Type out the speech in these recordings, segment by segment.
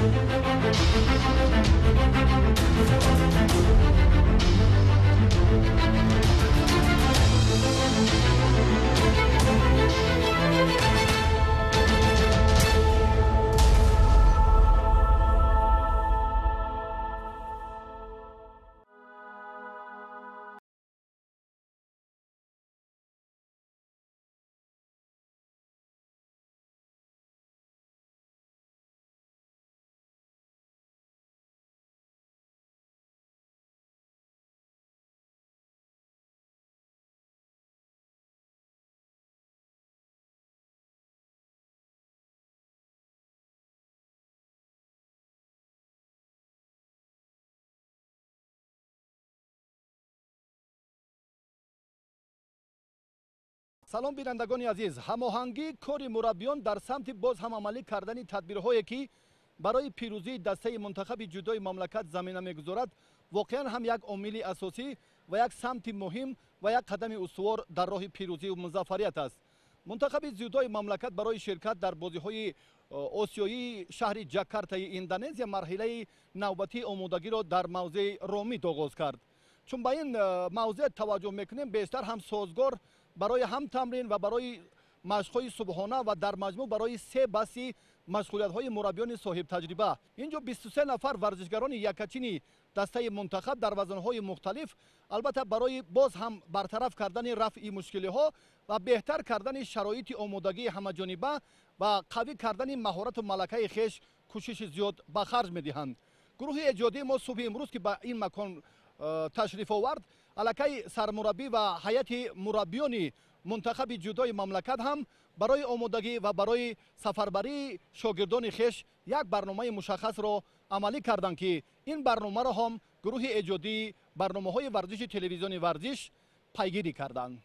салом бинандагони азиз, ҳамоҳангии кори мураббиён дар самти боз ҳам амалӣ кардани тадбирҳое ки барои пирӯзии дастаи мунтахаби ҷудои мамлакат замина мегузорад воқеан ҳам як омили асосӣ ва як самти муҳим ва як қадами устувор дар роҳи пирӯзию музаффарият аст. Мунтахаби ҷудои мамлакат барои ширкат дар бозиҳои осиёии шаҳри ҷакартаи Индонезия марҳилаи навбатии омодагиро дар мавзеи Ромид оғоз кард. чун ба ин мавзеъ таваҷҷӯҳ мекунем, бештар ҳам созгор барои ҳам тамрин ва барои машқҳои субҳона ва дар маҷмӯъ барои 3 баси машғулиятҳои мураббиёни соҳибтаҷриба. Инҷо 23 нафар варзишгарони якачини дастаи мунтахаб дар вазнҳои мухталиф, албатта барои боз ҳам бартараф кардани рафъи мушкилиҳо ва беҳтар кардани шароити омодагии ҳамаҷониба ва қавӣ кардани маҳорату малакаи хеш кӯшиши зиёд ба харҷ медиҳанд. гурӯҳи эҷодии мо субҳи имрӯз ки ба ин макон ташриф овард, аллакай сармураббӣ ва ҳайати мураббиёни мунтахаби ҷудои мамлакат ҳам барои омодагӣ ва барои сафарбарии шогирдони хеш як барномаи мушаххасро амалӣ карданд ки ин барномаро ҳам гурӯҳи эҷодии барномаҳои варзиши телевизиони варзиш пайгирӣ карданд.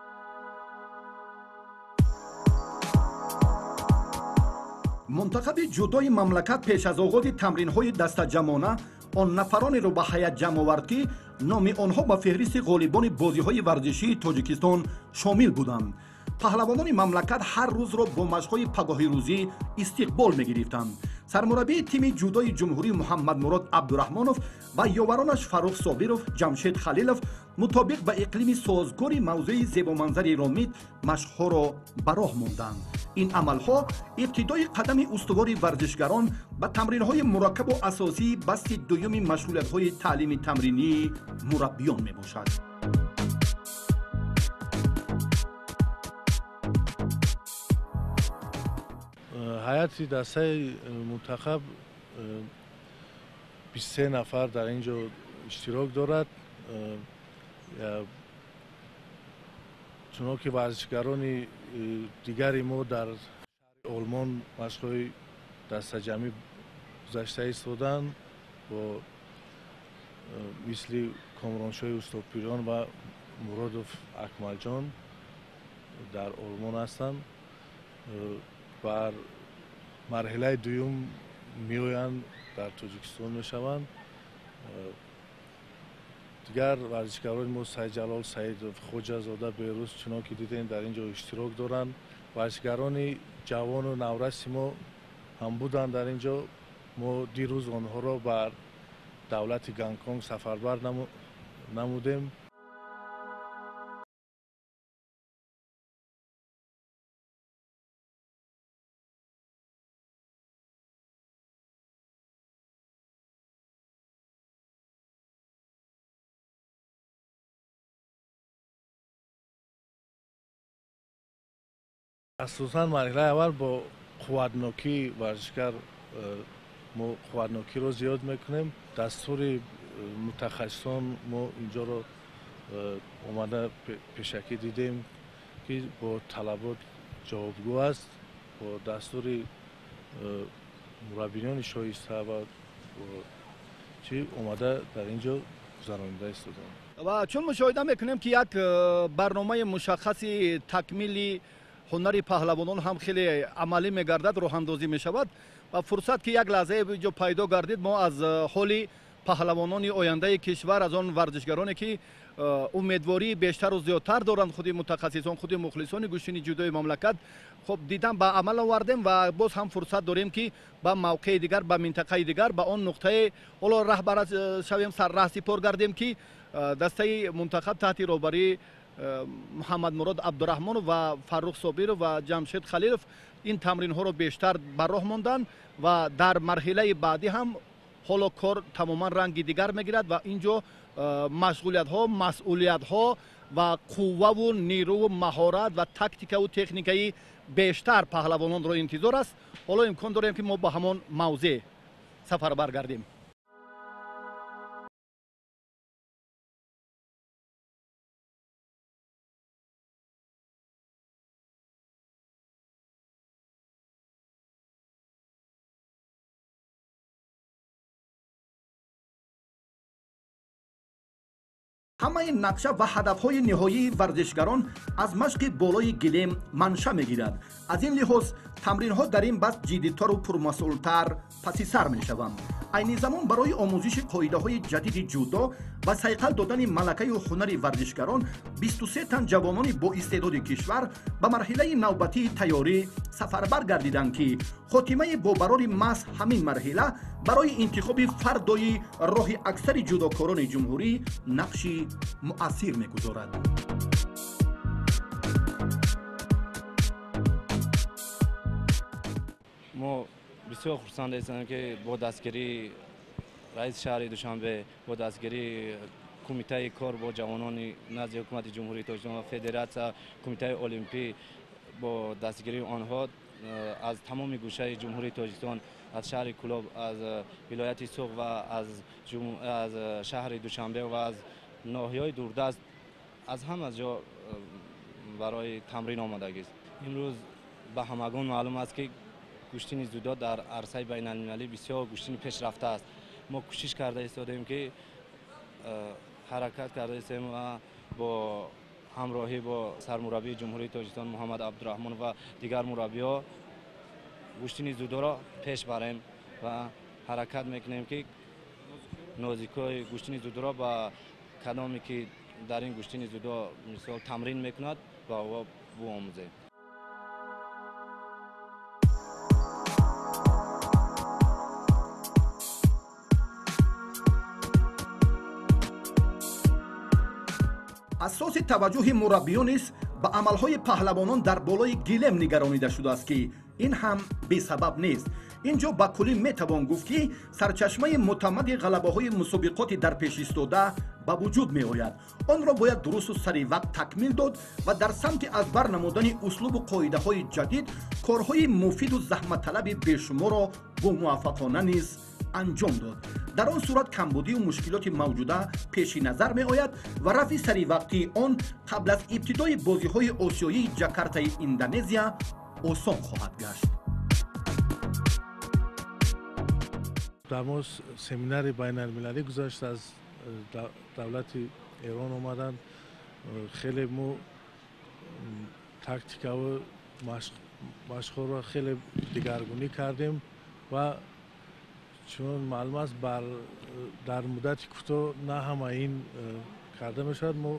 мунтахаби ҷудои мамлакат пеш аз оғози тамринҳои дастаҷамона он нафаронеро ба ҳаят ҷамъ овард ки номи онҳо ба феҳристи ғолибони бозиҳои варзишии Тоҷикистон шомил буданд. паҳлавонони мамлакат ҳар рӯзро бо машқҳои пагоҳирӯзӣ истиқбол мегирифтанд. сармураббии тими ҷудои ҷумҳурӣ Муҳаммадмурод Абдурахмонов ва ёваронаш Фарух Собиров, Ҷамшед Халилов мутобиқ ба иқлими созгори мавзеи зебоманзари Ромид машқҳоро ба роҳ монданд. ин амалҳо ибтидои қадами устувори варзишгарон ба тамринҳои мураккабу асосии басти дуюми машғулиятҳои таълими тамринии мураббиён мебошад. ҳайати дастаи мунтахаб 23 нафар дар ин ҷо иштирок дорад. чуно ки варзишгарони дигари мо дар шаҳри олмон машқҳои дастаҷамӣ гузашта истоданд бо мисли комроншоҳи устопирён ва муродов акмалҷон дар олмон ҳастанд. бар марҳилаи дуюм меоянд дар Тоҷикистон мешаванд. дигар варзишгарони мо Сайҷалол Саидов, Хоҷазода Берӯз чуно ки дидем дар ин ҷо иштирок доранд. варзишгарони ҷавону навраси мо ҳам буданд дар ин ҷо. мо дирӯз онҳоро бар давлати Гонконг сафарбар намудем. асосан марҳилаи аввал бо қувватнокии варзишгар мо қувватнокиро зиёд мекунем. дастури мутахассисон мо инҷоро омада пешакӣ дидем ки бо талабот ҷавобгӯ аст. бо дастури мураббиёни шоиста ва чӣ омада дар ин ҷо гузаронида истоданд. ва чун мушоҳида мекунем ки як барномаи мушаххаси такмили ҳунари паҳлавонон ҳам хеле амалӣ мегардад, роҳандозӣ мешавад ва фурсат ки як лаҳзае ҷо пайдо гардид, мо аз ҳоли паҳлавонони ояндаи кишвар, аз он варзишгароне ки умедвории бештару зиёдтар доранд, худи мутахассисон, худи мухлисони гӯштини ҷудои мамлакат. хоб дидам ба амал овардем ва боз ҳам фурсат дорем ки ба мавқеи дигар, ба минтақаи дигар, ба он нуқтае ҳоло раҳбар шавем, сарраҳсипор гардем ки дастаи мунтахаб таҳти роҳбарии муҳаммадмурод абдураҳмонов ва фаррух собиров ва ҷамшед халилов ин тамринҳоро бештар ба роҳ монданд ва дар марҳилаи баъдӣ ҳам ҳоло кор тамоман ранги дигар мегирад ва инҷо машғулиятҳо, масъулиятҳо ва қувваву нерӯву маҳорат ва тактикаву техникаи бештар паҳлавононро интизор аст. ҳоло имкон дорем ки мо ба ҳамон мавзеъ сафарбар гардем. ҳамаи нақша ва ҳадафҳои ниҳоии варзишгарон аз машқи болои гилем манша мегирад. аз ин лиҳоз тамринҳо дар ин баст ҷиддитару пурмасъултар паси сар мешаванд. айни замон барои омӯзиши қоидаҳои ҷадиди ҷудо ва сайқал додани малакаю ҳунари варзишгарон 23 тан ҷавонони боистеъдоди кишвар ба марҳилаи навбатии тайёрӣ сафарбар гардиданд ки хотимаи бобарори маҳз ҳамин марҳила барои интихоби фардои роҳи аксари ҷудокорони ҷумҳурӣ нақши муассир мегузорад. мо бисёр хурсанд ҳастем ки бо дастгирии раиси шаҳри душанбе, бо дастгирии кумитаи кор бо ҷавонони назди ҳукумати ҷумҳурии тоҷикистон ва федератсия кумитаи олимпӣ, бо дастгирии онҳо аз тамоми гӯшаи ҷумҳурии тоҷикистон, аз шаҳри кӯлоб, аз вилояти суғ ва аз шаҳри душанбе ва аз ноҳияҳои дурдаст, аз ҳама ҷо барои тамрин омадагист. имрӯз ба ҳамагон маълум аст ки гӯштини зудо дар арсаи байналмилалӣ бисёр гӯштини пешрафта аст. мо кӯшиш карда истодем ки ҳаракат карда истем ва бо ҳамроҳӣ бо сармураббии ҷумҳурии тоҷикистон муҳаммад абдураҳмонов ва дигар мураббиҳо гӯштини зудоро пеш барем ва ҳаракат мекунем ки нозикои гӯштини зудоро ба кадоме ки дар ин гӯштини зудо мисол тамрин мекунад ба ӯ биомӯзем. асоси таваҷҷӯҳи мураббиён низ ба амалҳои паҳлавонон дар болои гилем нигаронида шудааст ки ин ҳам бесабаб нест. инҷо ба куллӣ метавон гуфт ки сарчашмаи муътамади ғалабаҳои мусобиқоти дар пешистода ба вуҷуд меояд. онро бояд дурусту саривақт такмил дод ва дар самти аз бар намудани услубу қоидаҳои ҷадид корҳои муфиду заҳматталаби бешуморро бо муваффақона низ анҷом дод. дар он сурат камбудию мушкилоти мавҷуда пеши назар меояд ва рафъи саривақтии он қабл аз ибтидои бозиҳои осиёии ҷакартаи индонезия осон хоҳад гашт. дар мо семинари байналмилалӣ гузашт, аз давлати эрон омаданд. хеле мо тактикаву машқҳоро хеле дигаргунӣ кардем ва чун маълум аст дар муддати кӯтоҳ на ҳама ин карда мешавад. мо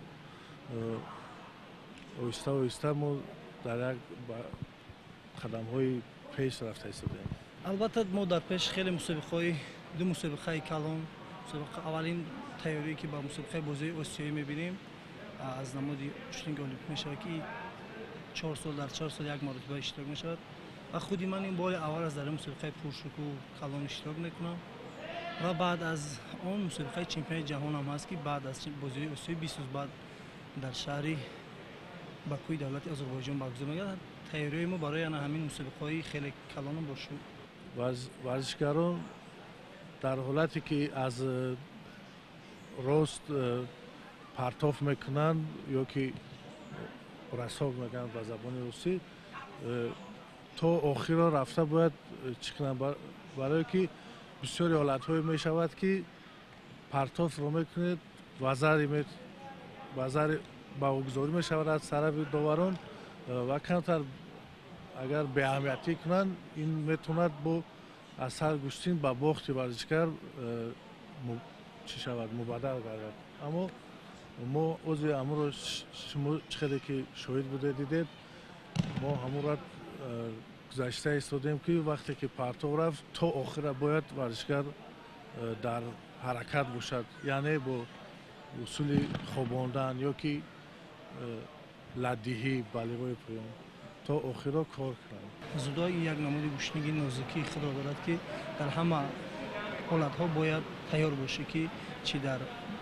оҳиста оҳиста мо дар як қадамҳои пеш рафта истодем. албатта мо дар пеш хеле мусобиқаҳои ду мусобиқаи калон, аввалин тайёрие ки ба мусобиқаи бозии осиёӣ мебинем аз намуди ҷӯштинги олимпӣ мешавад ки 4 сол дар 4 сол як маротиба иштирок мешавад ва худи ман ин бори аввал аз дар мусобиқаи пуршуку калон иштирок мекунам ва баъд аз он мусобиқаи чемпионати ҷаҳонам ҳаст ки баъд аз бозии осиёӣ 20 рӯз баъд дар шаҳри бакӯи давлати озарбойҷон баргузор мегардад. тайёрияи мо барои яна ҳамин мусобиқаҳои хеле калонам бошу варзишгарон дар ҳолате ки аз рост партоф мекунанд ё ки расок мегӯянд ба забони русӣ, то охирро рафта бояд чӣ кунанд, барое ки бисёри ҳолатҳое мешавад ки партофро мекунед, вазари бағогузорӣ мешавад аз тарафи доварон ва камтар агар беаҳамиятӣ кунанд, ин метавонад бо аз сар гӯштин ба бохти варзишгар چی شود مبادل گردد. اما ما عضو امور رو شما چقدر که شاهد بوده دیدید ما همون را گذشته ایستادیم که وقتی که پرتو رفت تا آخر باید ورزشگر در حرکت باشد، یعنی با اصول خواباندن یا که لدیهی بالغای پایان تا آخر کار کنند. زودو یک نمود گوشنگی نازکی خدا دارد که در همه حالت ها باید تیار باشه که چی در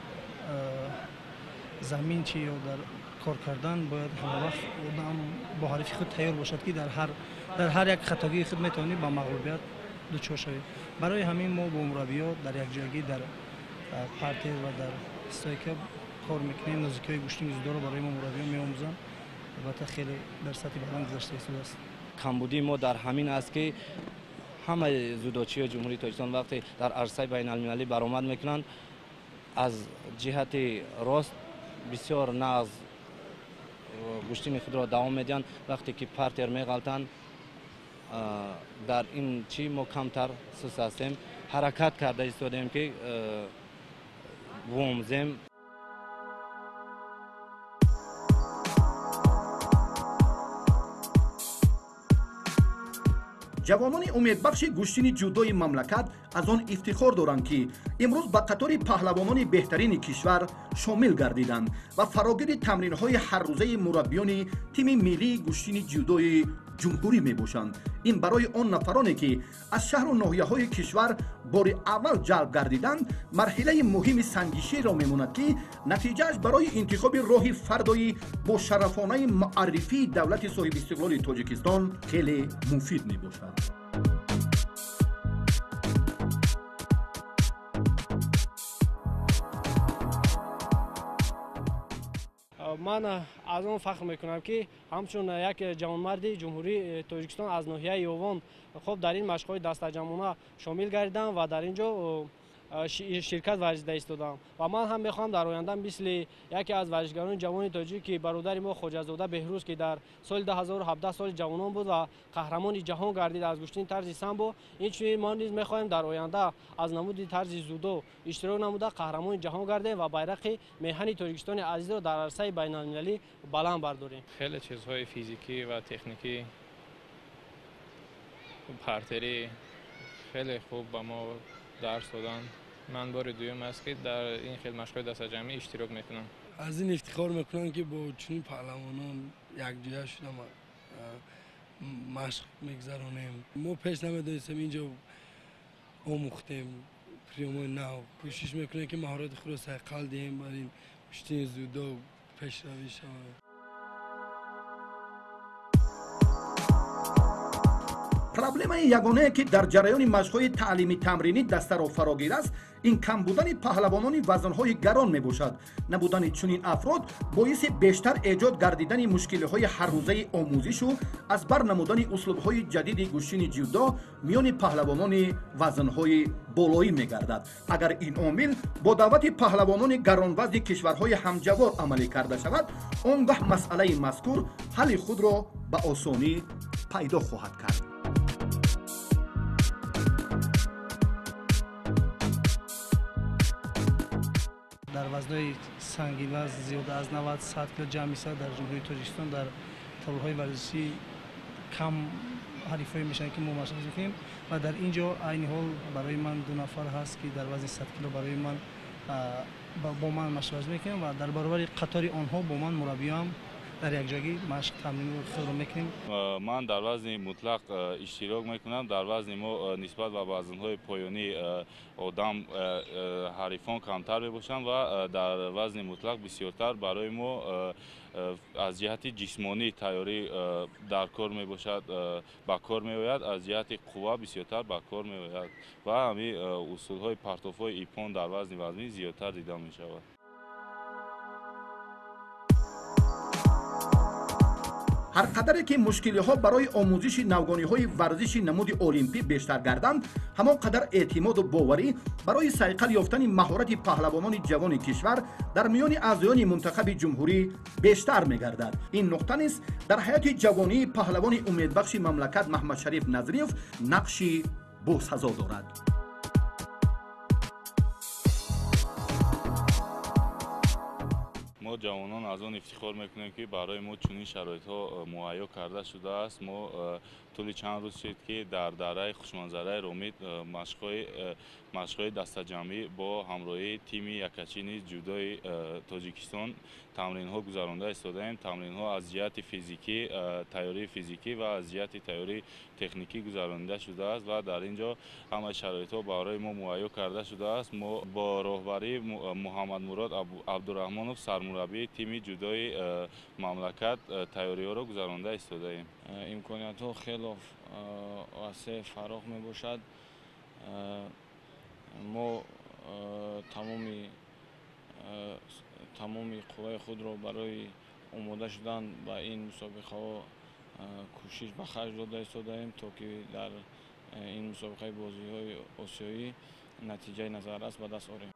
زمین چی یا در کار کردن باید همه وقت آدم با حرفی خود تیار باشد که در هر یک خطاگی خود میتونی با مغلوبیت دچار شوی. برای همین ما با مربی‌ها در یک جایی در پارتر و در استایکا کار میکنیم. نازکی‌های گوشتنگ زودو رو برای ما مربی‌ها میآموزند. البته خیلی در سطح بلند گذشته است. کمبودی ما در همین است که همه زودوچی جمهوری تاجیکستان وقتی در عرصه بین المللی برآمد میکنند از جهت راست بسیار نغز گوشتن خود را دوام میدن. وقتی که پارتر میغلطند در این چی ما کمتر سست هستیم، حرکت کرده ایستادیم که وامزیم. جوانان امیدبخش گوشتن جودوی مملکت از آن افتخار دارند که امروز به قطار پهلوانان بهترین کشور شامل گردیدند و فراگیر تمرین‌های هر روزه مربیان تیم ملی گوشتن جودوی جمهوری میباشند. این برای آن نفرانی که از شهر و ناحیه‌های کشور بار اول جلب گردیدند مرحله مهم سنجشی را میماند که نتیجهش برای انتخاب راه فردایی با شرفانه معرفی دولت صاحب استقلال تاجیکستان خیلی مفید میباشد. من از آن فخر میکنم که همچون یک جوانمرد جمهوری تاجیکستان از ناحیه یوان خب در این مشق‌های دسته‌جمعانه شامل گردیدم و در اینجا شرکت ورزیده ایستادم و من هم میخوام در آینده مثل یکی از ورزشگران جوان تاجیک که برادر ما خواجه‌زاده بهروز که در سال 2017 سال جوانان بود و قهرمان جهان گردید از گشتن طرز سامبو، اینچنین ما نیز میخوایم در آینده از نمود طرز زودو اشتراک نموده قهرمان جهان گردیم و بیرق میهن تاجیکستان عزیز را در عرصه بین المللی بلند برداریم. خیلی چیزهای فیزیکی و تکنیکی پارتری خیلی خوب با ما درس دادن. من بار دوم است که در این خیلی مشق‌های دسته‌جمعی اشتراک میکنم. از این افتخار میکنم که با چنین پهلوانان یک جای شدم مشق میگذرانیم. ما پیش نمیدونستیم اینجا آموختیم پریامای نو کوشش میکنیم که مهارت خود را صقل دهیم برای این گشتن زودو پیشروی شود. پرابلم یگانه که در جریان مشق‌های تعلیمی تمرینی دسته را فراگیر است این کم بودن پهلوانان وزن‌های گران میباشد. نبودن چنین افراد باعث بیشتر ایجاد گردیدن مشکل‌های هر روزه آموزش و از بر نمودن اسلوب‌های جدید گوشتن جودو میان پهلوانان وزن‌های بالایی میگردد. اگر این عامل با دعوت پهلوانان گرانوزن کشورهای همجوار عملی کرده شود آنگاه مسئله مذکور حل خود را به آسانی پیدا خواهد کرد. در وزن‌های سنگین وزن زیاد از 90 100 کیلو جمع میشه در جمهوری تاجیکستان در تابلوهای ورزشی کم حریفایی میشن که ما مشق می‌کنیم و در اینجا عین حال برای من دو نفر هست که در وزن 100 کیلو برای من با من مشق می‌کنیم و در برابر قطار آنها با من مربیام در یک جایی مشق تمرین خود را میکنیم. من در وزن مطلق اشتراک میکنم. در وزن ما نسبت به وزن‌های پایانی آدم حریفان کمتر میباشند و در وزن مطلق بسیارتر برای ما از جهت جسمانی تیاری در کار میباشد با کار میآید، از جهت قوا بسیارتر با کار میآید و همین اصول‌های پرتوف‌های ایپان در وزن وزنی زیادتر دیده میشود. هر قدر که مشکلی ها برای آموزش نوگانی های ورزش نمود المپی بیشتر گردند همان قدر اعتماد و باوری برای صیقل یافتن مهارت پهلوانان جوان کشور در میان اعضایان منتخب جمهوری بیشتر میگردد. این نقطه نیز در حیات جوانی پهلوان امیدبخش مملکت محمد شریف نظریف نقشی باسزا دارد. ҷавонон аз он ифтихор мекунем ки барои мо чунин шароитҳо муҳайё карда шудааст. мо тӯли чанд рӯз шуд ки дар дараи хушманзараи Ромид машқҳои дастаҷамъӣ бо ҳамроҳии тими якачини ҷудои Тоҷикистон тамринҳо гузаронда истодаем. Тамринҳо аз ҷиҳати физикӣ, тайёрии физикӣ ва аз ҷиҳати тайёрии техникӣ гузаронида шудааст ва дар ин ҷо ҳамаи шароитҳо барои мо муҳайё карда шудааст. Мо бо роҳбарии Муҳаммадмурод Абдураҳмонов, сармураббии тими ҷудои мамлакат, тайёриҳоро гузаронда истодаем. имкониятҳо хело васеъ фароғ мебошад. мо тамоми қувваи худро барои омода шудан ба ин мусобиқаҳо кӯшиш ба харҷ дода истодаем, то ки дар ин мусобиқаи бозиҳои осиёӣ натиҷаи назаррас ба даст орем.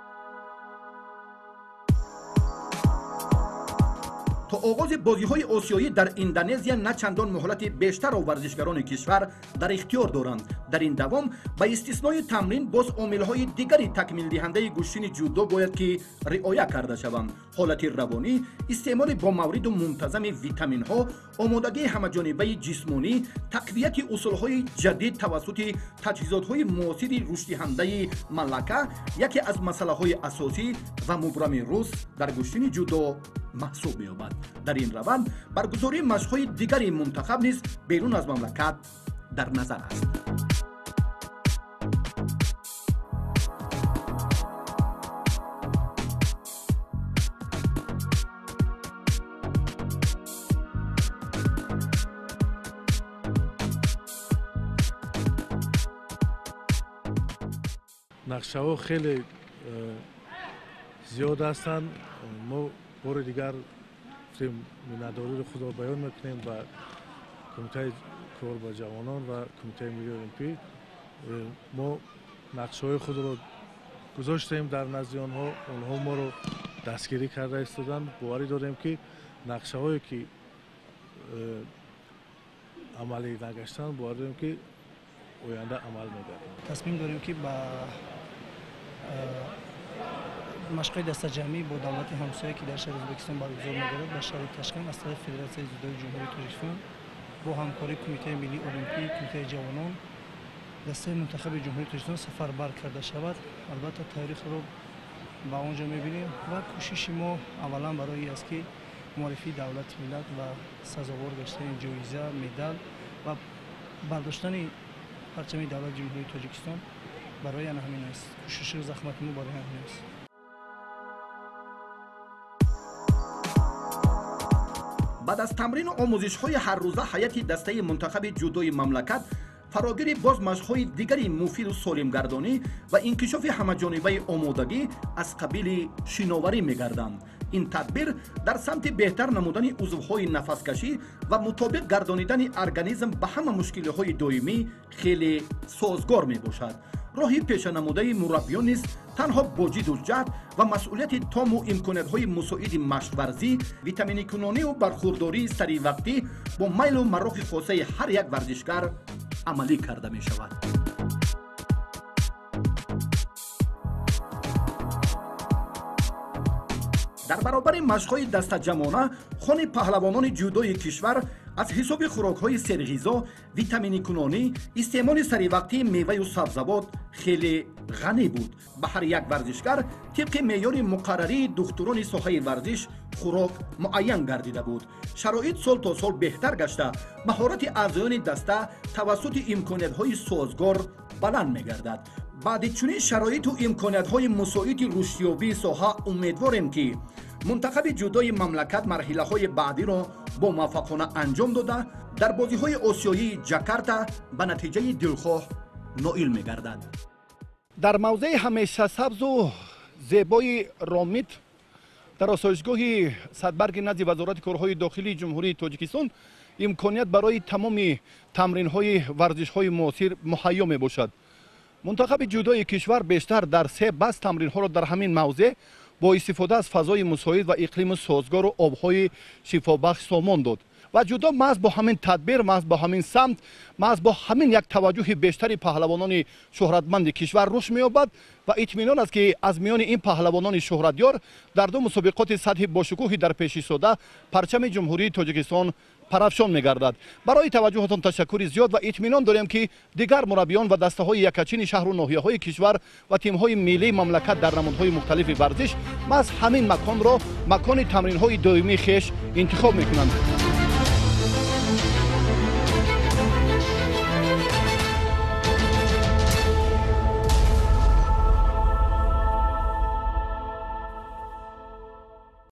то оғози бозиҳои осиёӣ дар Индонезия на чандон муҳлати бештаро варзишгарони кишвар дар ихтиёр доранд. Дар ин давом ба истиснои тамрин боз омилҳои дигари такмилдиҳандаи гӯштини ҷудо бояд ки риоя карда шаванд. ҳолати равонӣ, истеъмоли бомавриду мунтазами витаминҳо, омодагии ҳамаҷонибаи ҷисмонӣ, тақвияти усулҳои ҷадид тавассути таҷҳизотҳои муосири рушддиҳандаи малака яке аз масъалаҳои асосӣ ва мубрами рӯз дар гӯштини ҷудо маҳсуб меёбад. дар ин раванд баргузории машқҳои дигари мунтахаб низ берун аз мамлакат дар назар аст. нақшаҳо хеле зиёд ҳастанд. мо бори дигар миннатдориро худро баён мекунем ба кумитаи кор ба ҷавонон ва кумитаи миллии олимпӣ. мо нақшаҳои худро гузоштем дар назди онҳо моро дастгирӣ карда истоданд. боварӣ дорем ки нақшаҳое ки амалӣ нагаштанд, боварӣ дорем ки оянда амал мегарданд. тасмим дорем ки ба машқҳои дастаҷамъӣ бо давлати ҳамсоя ки дар шаҳри Ӯзбекистон баргузор мегардад ба шаҳри Ташкент аз тарафи Федератсияи зудои ҷумҳурии Тоҷикистон бо ҳамкории Кумитаи миллии олимпӣ, Кумитаи ҷавонон, дастаи мунтахаби ҷумҳурии Тоҷикистон сафарбар карда шавад. албатта таърихро ба он ҷо мебинем ва кӯшиши мо аввалан барои аст ки муаррифии давлати миллат ва сазовор гаштани ҷоиза, медал ва бардоштани парчами давлати ҷумҳурии Тоҷикистон барои ана ҳамин аст. кӯшиши захмати мо барои ҳамин аст. баъд аз тамрину омӯзишҳои ҳаррӯза ҳайати дастаи мунтахаби ҷудои мамлакат фарогири боз машқҳои дигари муфиду солимгардонӣ ва инкишофи ҳамаҷонибаи омодагӣ аз қабили шиноварӣ мегарданд. ин тадбир дар самти беҳтар намудани узвҳои нафаскашӣ ва мутобиқ гардонидани организм ба ҳама мушкилиҳои доимӣ хеле созгор мебошад. роҳи пешанамудаи мураббиён низ танҳо бо ҷидду ҷаҳд ва масъулияти тому имкониятҳои мусоиди машқварзӣ, витаминикунонию бархурдории саривақтӣ бо майлу марохи хосаи ҳар як варзишгар амалӣ карда мешавад. дар баробари машқҳои дастаҷамона хони паҳлавонони ҷудои кишвар аз ҳисоби хӯрокҳои серғизо, витаминикунонӣ, истеъмоли саривақтии меваю сабзавот хеле ғанӣ буд. ба ҳар як варзишгар тибқи меъёри муқаррарии духтурони соҳаи варзиш хӯрок муайян гардида буд. шароит сол то сол беҳтар гашта, маҳорати аъзоёни даста тавассути имкониятҳои созгор баланд мегардад. баъди чунин шароиту имкониятҳои мусоиди рушдёбии соҳа умедворем ки мунтахаби ҷудои мамлакат марҳилаҳои баъдиро бо муваффақона анҷом дода дар бозиҳои осиёии ҷакарта ба натиҷаи дилхоҳ ноил мегардад. дар мавзеи ҳамешасабзу зебои Ромид дар осоишгоҳи садбарги назди вазорати корҳои дохилии ҷумҳурии Тоҷикистон имконият барои тамоми тамринҳои варзишҳои муосир муҳайё мебошад. мунтахаби ҷудои кишвар бештар дар 3 баст тамринҳоро дар ҳамин мавзе бо истифода аз фазои мусоид ва иқлими созгору обҳои шифобахш сомон дод. و جدا محض با همین تدبیر، محض با همین سمت، محض با همین یک توجه بیشتری پهلوانان شهرتمند کشور رشد می‌یابد و اطمینان است که از میان این پهلوانان شهرتیار در دو مسابقات سطح باشکوهی در پیش ایستاده پرچم جمهوری تاجیکستان پرافشان می‌گردد. برای توجهتان تشکر زیاد و اطمینان داریم که دیگر مربیان و دسته‌های یکچین شهر و ناحیه‌های کشور و تیم‌های ملی مملکت در نمودهای مختلف ورزش محض همین مکان را مکان تمرین‌های دائمی خویش انتخاب می‌کنند.